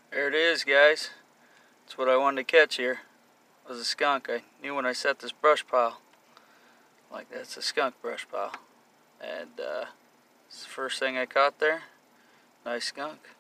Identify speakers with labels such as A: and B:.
A: There it is, guys. That's what I wanted to catch here. It was a skunk. I knew when I set this brush pile. Like, that's a skunk brush pile. And it's the first thing I caught there. Nice skunk.